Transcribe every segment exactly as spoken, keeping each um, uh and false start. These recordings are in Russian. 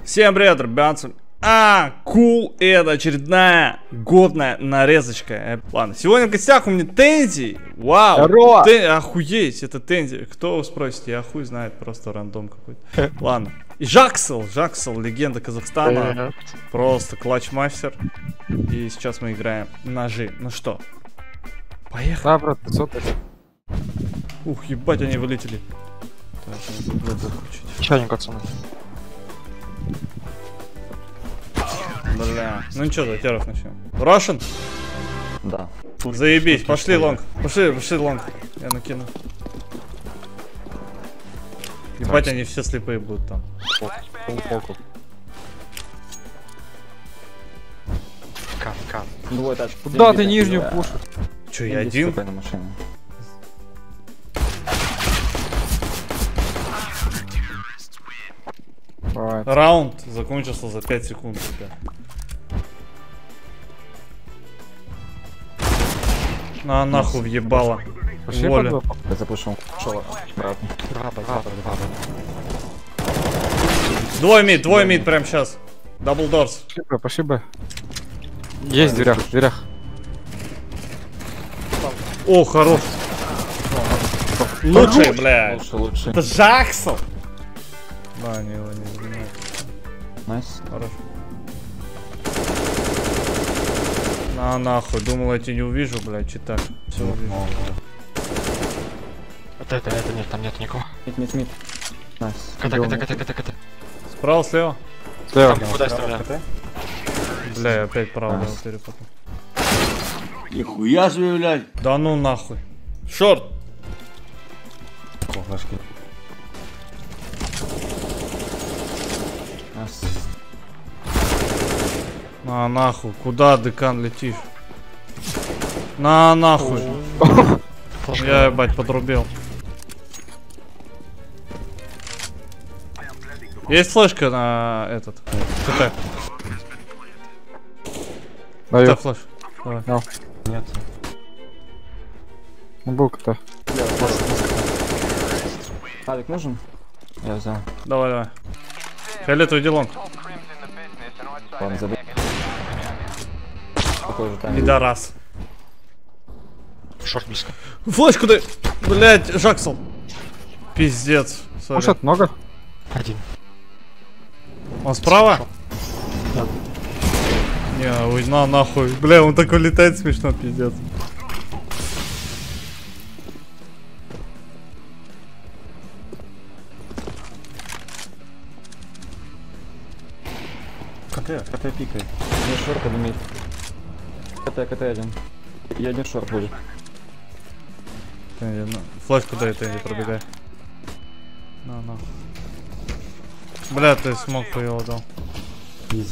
Всем привет, ребята. А, кул, cool. Это очередная годная нарезочка. Э, ладно, сегодня в гостях у меня Тензи. Вау, Тен... охуеть, это Тензи. Кто вы спросите, я хуй знает, просто рандом какой-то. Ладно. И Жаксел, Жаксел, легенда Казахстана. Просто клатч-мастер. И сейчас мы играем ножи. Ну что, поехали. Да, брат, пятьсот. Ух, ебать, они вылетели. Чайник, пацаны. Бля, ну ничего, затеров начнем. Russian? Да. Заебись, пошли лонг. Пошли, пошли лонг. Я накину. Ебать, они все слепые будут там. Полуполку. Кат, кат. Двое тачек. Куда ты нижнюю пушишь? Че, я один? На машине. Давай. Раунд закончился за пять секунд. Ребят. На нахуй въебало. Воля. Я запушил. Шел обратно. Двое мид, двое мид прям сейчас. Дабл дорс. Спасибо, спасибо. Есть в дверях, в дверях. О, хорош. Лучший, бля. Лучше, лучше. Это Жаксел. Да, они его не занимают. Найс. Хорошо. На нахуй, думал, я тебя не увижу, блядь, читак. Все увижу. Это, это, это нет, там нет никого. Мид, мид, мид. Найс. КТ, КТ, КТ, КТ, КТ. Справа, слева? Слева. Куда я стреляю? Бля, я опять право делал перепутал. Нихуя себе, блядь. Да ну нахуй. Шорт. Найс. На нахуй, куда, декан, летишь? На нахуй. Я, ебать, подрубил. Есть флешка на этот. КТ. Даю. КТ флеш. Давай. No. Нет. Ну, был кто-то. Алик нужен? Я взял. Давай, давай. Фиолетовый делон. Ладно, забыл. Такой же там. Пидорас. Шорт близко. Флешку дай. Блять, Жаксел. Пиздец. Сори. Кушать много? Один. Он справа? Да. Не, ой, на нахуй. Бля, он такой летает смешно, пиздец. КТ, КТ пикает. Не шорт, а мид. КТ, КТ один. И один шорт будет. Тенди, ну, флешку дай, Тенди, пробегай. На, на. Бля, ты смог его дал. Изи.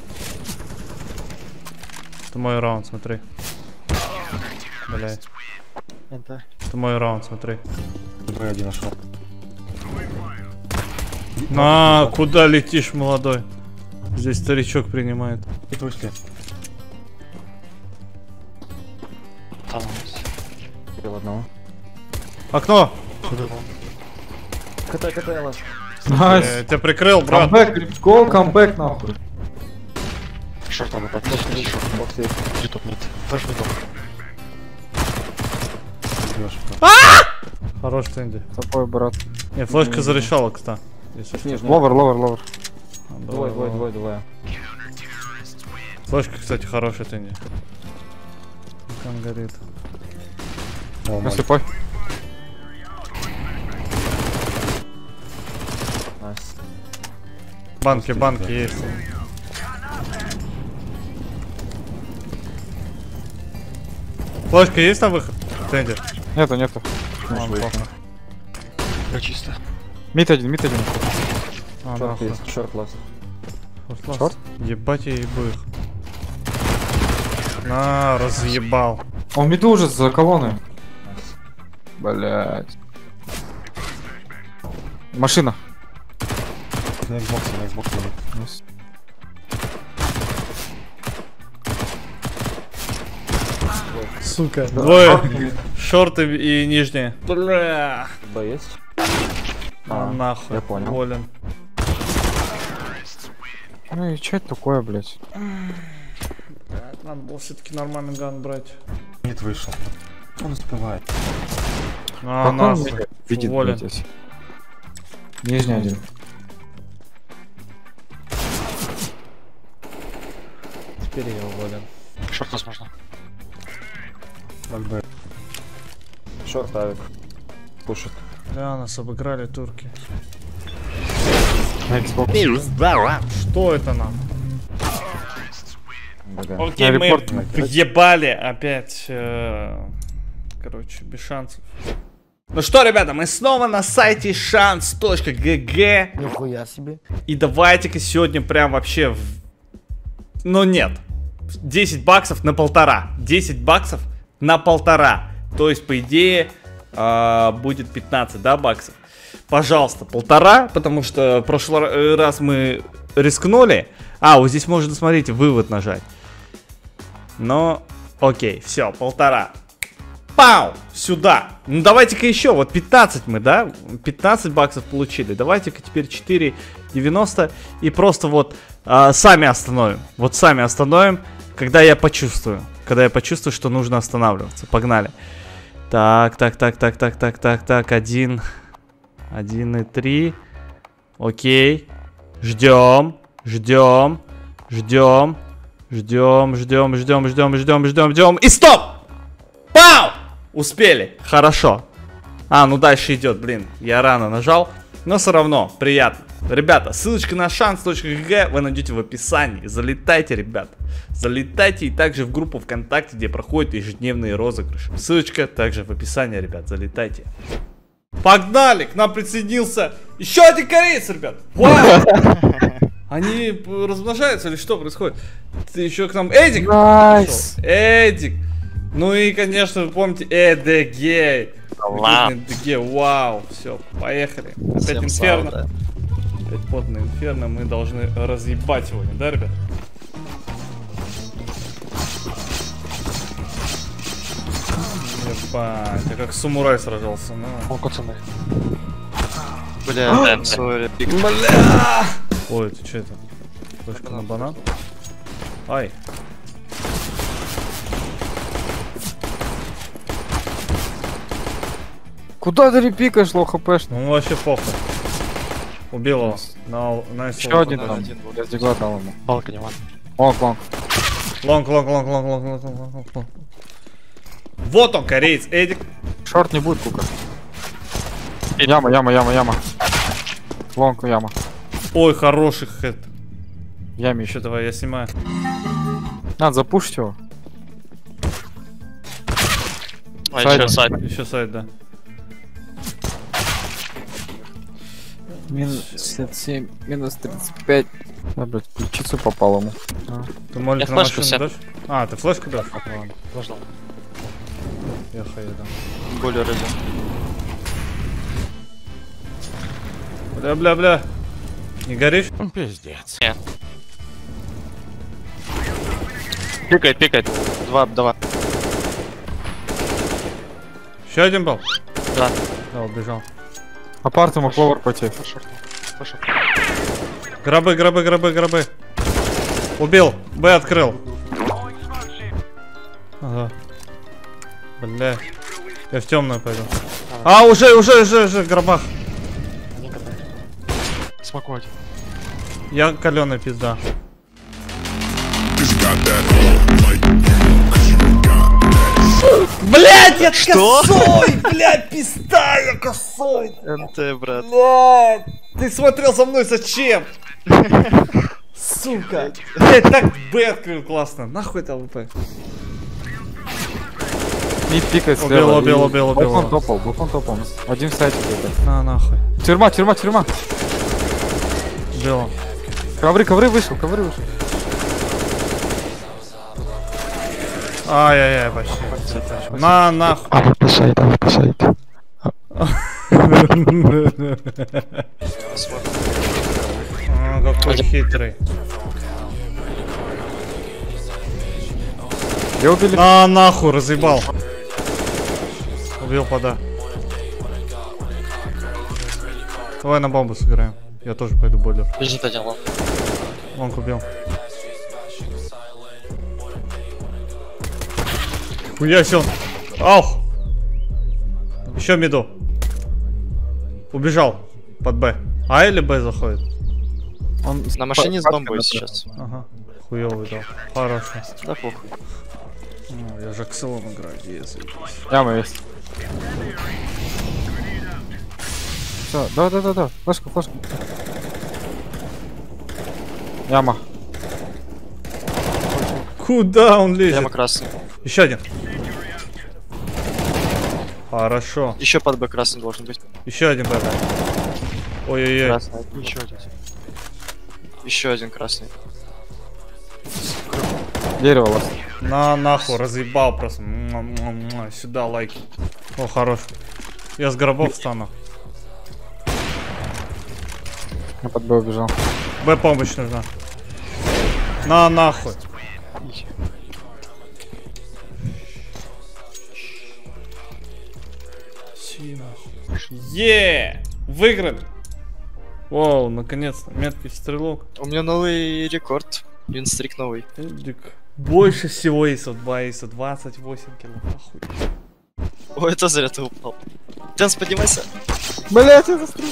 Это мой раунд, смотри. Блядь. Это. Это мой раунд, смотри. Двое один нашел. На, куда летишь, молодой? Здесь старичок принимает. И вышли. Там. Убил одного. Окно! КТ, КТ, лас. Найс. Э, тебя прикрыл, брат. Камбэк, гол, камбэк нахуй. Шорт надо подпустить. Бокс есть. Ютуб нет. Флэш не дом. Хорош, Тенди. Такой, брат. Не, флешка зарешала, кстати. Нижний. Ловер, ловер, ловер. Двое, двое, двое, двое. Флешка, кстати, хорошая, Тенди. Там горит. Я слепой. Найс. Банки, банки есть. Флешка есть на выход? Тенди. Нету, нету. Ладно, плохо. Да чисто. Мид один, мид один. А, Шорт нахуй. есть, шорт лас. Ушла. Шорт? Ебать я ебу их. На, разъебал. Он миду уже за колонной. Блять. Машина. На Xbox, на Xbox. Найс. Сука. Двое. Шорты и нижние. Бля. Б есть? А, А, нахуй. я понял. Волен. Ну и что это такое, блядь? Надо было все-таки нормальный ган брать. Нет, вышел. Он успевает. А, нахуй. Видит, Уволен. блядь, здесь. Нижний один. Теперь я уволен. Шорт, возможно. Б. Шорт авик. Пушит. Да, нас обыграли турки. На Xbox. Что это нам? Бага. Окей, На мы репорт въебали опять. э, Короче, без шансов. Ну что, ребята, мы снова на сайте шанс точка джи джи. Нихуя себе. И давайте-ка сегодня прям вообще... В... Ну нет. десять баксов на полтора. десять баксов на полтора. То есть, по идее, э, будет пятнадцать, да, баксов? Пожалуйста, полтора, потому что в прошлый раз мы рискнули. А, вот здесь можно, смотрите, вывод нажать. Но, окей, все, полтора. Пау! Сюда. Ну, давайте-ка еще, вот пятнадцать мы, да? пятнадцать баксов получили. Давайте-ка теперь четыре девяносто и просто вот а, сами остановим. Вот сами остановим, когда я почувствую. Когда я почувствую, что нужно останавливаться. Погнали. Так, так, так, так, так, так, так, так, один... Один и три. Окей. Ждем. Ждем. Ждем. Ждем, ждем, ждем, ждем, ждем, ждем, ждем. И стоп! Пау! Успели. Хорошо. А, ну дальше идет, блин. Я рано нажал. Но все равно приятно. Ребята, ссылочка на шанс точка джи джи вы найдете в описании. Залетайте, ребята. Залетайте и также в группу ВКонтакте, где проходят ежедневные розыгрыши. Ссылочка также в описании, ребят. Залетайте. Погнали! К нам присоединился еще один кореец, ребят! Вау! Они размножаются или что происходит? Ты еще к нам... Эдик! Найс! Эдик! Ну и, конечно, вы помните, Эдегей! Эдегей, вау! Все, поехали. Опять инферно. Опять потное инферно. Мы должны разъебать его, да, ребят? Ебать, я как самурай сражался, ну. О, пацаны. Бля, сори. Бля! Ой, ты что это? Флешка на банан? Ай. Куда ты репикаешь, лоу хпш? Ну вообще похуй. Убил его. На, на Еще один там. Я с дигла дал ему. Палка не ладно. Лонг, лонг. Лонг, лонг, лонг, лонг, лонг, лонг, лонг, лонг, лонг. Вот он, кореец, Эдик. Шорт не будет, кука. Яма, яма, яма, яма. Лонг, яма. Ой, хороший хэт. Яме еще. Еще давай, я снимаю. Надо запушить его. А Сайт. еще сайт. Еще сайт, да. Минус шестьдесят семь, минус тридцать пять. Да, блядь, ключицу попал ему. А. Ты молик Я на флешку машину взял. дашь? А, ты флешку дашь? Ладно. Можно. Я хаю дам. Более ради. Бля, бля, бля. Не горишь? Пиздец. Нет. Пикает, пикает. Два, два. Еще один был? Да. Да, убежал. Апарт ему кловер потек. Пошел. Пошел. Гробы, гробы, гробы, гробы. Убил. Б открыл. Ага. Бля. Я в темную пойду. А, уже, уже, уже, уже в гробах. Смоку один. Я каленая пизда. Блять, я Что? косой! Блять, пизда, я косой! НТ, брат. Блять, ты смотрел за мной зачем? Сука! Блять, так Б открыл классно. Нахуй это АВП? Не пикает Убил, слева. убил, и- убил, убил. Балкон топал, балкон топал. Один в сайте где-то. На, нахуй. Тюрьма, тюрьма, тюрьма. Убил. Ковры, ковры вышел, ковры вышел. Ай-яй-яй, почти. На, нахуй. А вы посайт, а вы посайт. А, какой хитрый. Я убили. На, нахуй, разъебал. Убил пода. Давай на бомбу сыграем. Я тоже пойду бойлер. Бежит один лом. Он купил. Хуя сел. Ах! Еще миду. Убежал под Б. А или Б заходит? Он На машине с бомбой сейчас. Ага. Хуёвый дал. Хорошо. Да похуй. Ну, я же Акселом играю. Если... Яма есть. Все, да, да, да, да. Флешка, флешка. Яма. Куда он лезет? Яма красный. Еще один. Хорошо. Еще под Б красный должен быть. Еще один Б. Ой-ой-ой. Красный. Еще один. Еще один красный. Дерево вас. На нахуй, разъебал просто. М-м-м-м. Сюда лайки. О, хорош. Я с гробов встану. Я под Б убежал. Б помощь нужна. На нахуй. Е, выиграли. Вау, наконец-то. Меткий стрелок. У меня новый рекорд. Винстрик новый. Эдик. Больше всего эйсов два, эйса двадцать восемь кило. Охуеть. Ой, это зря ты упал. Дэнс, поднимайся. Блять, я застрял.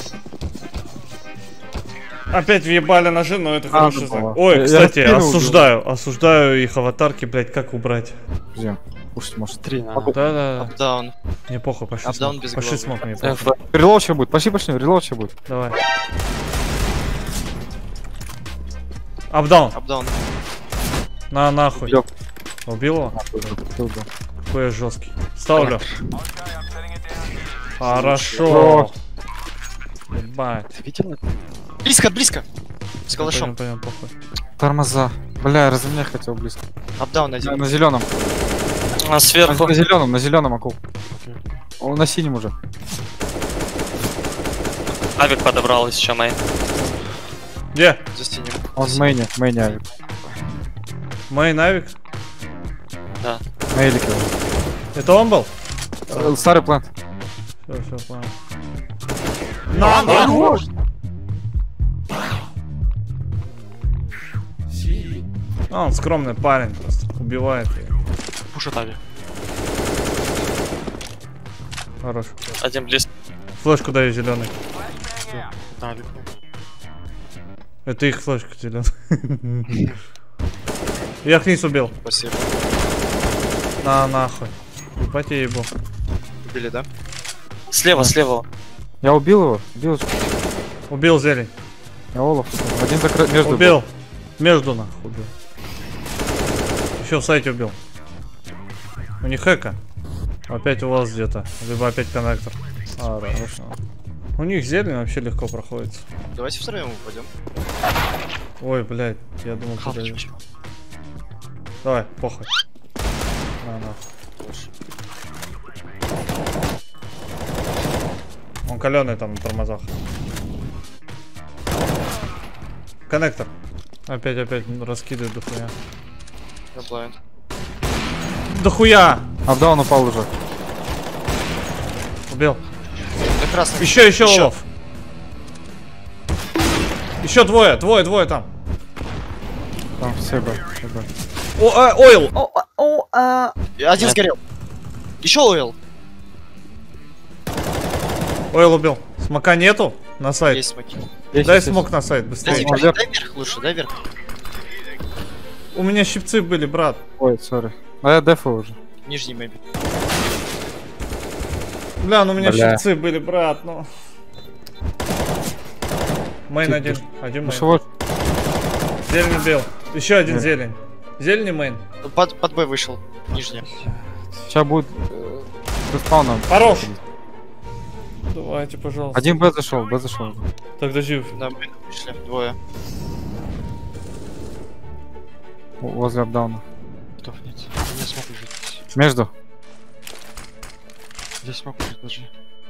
Опять въебали ножи, но это А, хороший ну, знак. ладно. Ой, Я кстати, раскинул, осуждаю. Осуждаю их аватарки, блять, как убрать. Где? Кушать может. Три. Да-да. Апдаун. Мне похуй, пошли Апдаун смог. без Пошли головы. смог, мне похуй. Релоуд сейчас будет. Пошли, пошли, релоуд сейчас будет. Давай. Апдаун. Апдаун. На нахуй. Убил. Убил его? Убил, убил. Какой я жесткий. Ставлю. Хорошо. Хорош. Ебать. Ты видел это? Близко, близко. С калашом. Пойдем, пойдем, похуй. Тормоза. Бля, разменять хотел близко. Апдаун На, один. на зеленом. А, На, сверху. на зеленом, на зеленом акул. Он на синем уже. Авик подобрал еще мейн. Где? За синим. Он в мейне, в мейне авик. Мой навик? На элике. Это он был? Э, Старый плант. Все, все, понял. На, на! А, он скромный парень, просто убивает ее. Пушит авик. Хорош. Один близко. Флешку даю зеленый. Авик. Это их флешка зеленая. Я их низ убил. Спасибо. На нахуй. Ебать я ебу. Убили, да? Слева, слева. Я убил его. Убил. Убил зелень. Я Олаф. Один закрыт между. Убил. Между нахуй убил. Еще в сайте убил. У них хэка. Опять у вас где-то. Либо опять коннектор. А, хорошо. У них зелень вообще легко проходит. Давайте втроем упадем. Ой, блядь, я думал, куда я. Давай, похуй. На, на. Он каленый там на тормозах. Коннектор. Опять, опять раскидывает дохуя. Я блайнд. Дохуя! Апдаун упал уже. Убил. Как раз. Еще, еще, Олов. Еще двое, двое, двое там. Там все бы. все бы. О, а, ойл. О, а, о, а. Один сгорел. Еще ойл. Ойл убил. Смока нету? На сайт. Есть смоки. Есть, Дай есть, смок есть. на сайт, Дай, быстрее. Он дай, вверх. дай вверх лучше, дай вверх. У меня щипцы были, брат. Ой, сори. А я дефу уже. Нижний мэйби. Бля, ну у меня Бля. щипцы были, брат, ну. Мейн Ты- один. ты- Один Ну мейн. что вот? Зелень убил. Еще один Нет. зелень. Зелень и мейн. Под, под Б вышел. Нижний. Сейчас будет э, респауном. Хорош. Давайте, пожалуйста. Один Б зашел, Б зашел. Тогда жив. На Б вышли. Двое. Возле апдауна. Готов, нет. Не смог жить. Между. Здесь смог жить даже.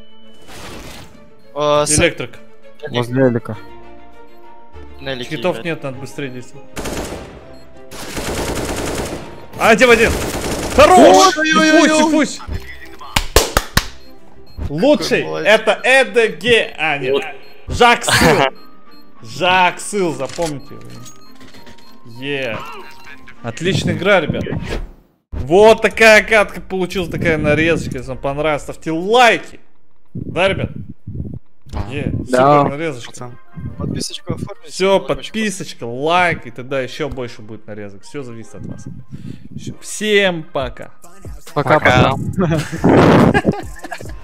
Э, с- Электрик. Возле элика. на элике Хитов играет. нет, надо быстрее действовать. А, один в один. Хорош! Типусь, типусь. Лучший. молодец. Это ЭДГ. А, нет. Жак Сыл. Жак Сыл, запомните его. Е. Отличная игра, ребят. Вот такая катка получилась, такая нарезочка. Если вам понравилось, ставьте лайки. Да, ребят? Е, Да. супер нарезочка. Пацан. Подписочку оформить. Все, подписочка, лайк, и тогда еще больше будет нарезок. Все зависит от вас. Всё. Всем пока. Пока-пока.